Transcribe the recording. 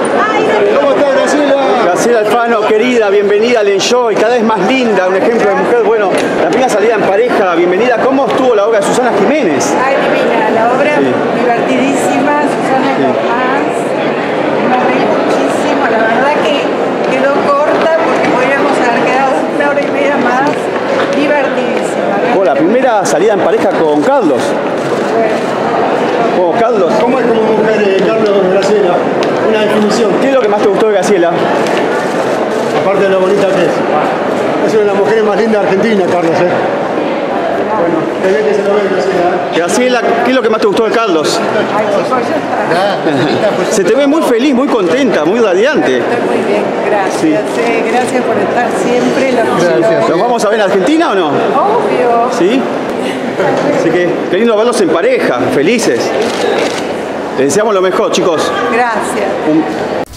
¿Cómo estás, Graciela? Graciela Alfano, querida, bienvenida al Enjoy, cada vez más linda, un ejemplo de mujer. Bueno, la primera salida en pareja, bienvenida. ¿Cómo estuvo la obra de Susana Jiménez? Ay, divina, la obra divertidísima, Susana es lo más. Me reí muchísimo, la verdad que quedó corta porque podríamos haber quedado una hora y media más. Divertidísima. Oh, la primera salida en pareja con Carlos. Oh, Carlos. ¿Cómo es como mujer, Carlos, Graciela? Una definición. ¿Qué es lo que más te gustó de Graciela? Aparte de lo bonita que es. Es una de las mujeres más lindas de Argentina, Carlos, Bueno, te ve que se lo ve, Graciela. Graciela, ¿qué es lo que más te gustó de Carlos? Ay, chicos, yo Se te ve muy feliz, muy contenta, muy radiante. estoy muy bien, gracias. Gracias por estar siempre. Gracias. ¿Nos vamos a ver en Argentina o no? Obvio. ¿Sí? Así que qué lindo verlos en pareja, felices. Les deseamos lo mejor, chicos. Gracias.